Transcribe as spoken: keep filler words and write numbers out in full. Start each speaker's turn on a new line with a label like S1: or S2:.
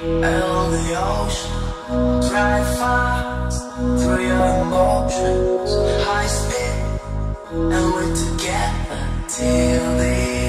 S1: on the ocean, drive fast through your emotions, high speed, and we're together till the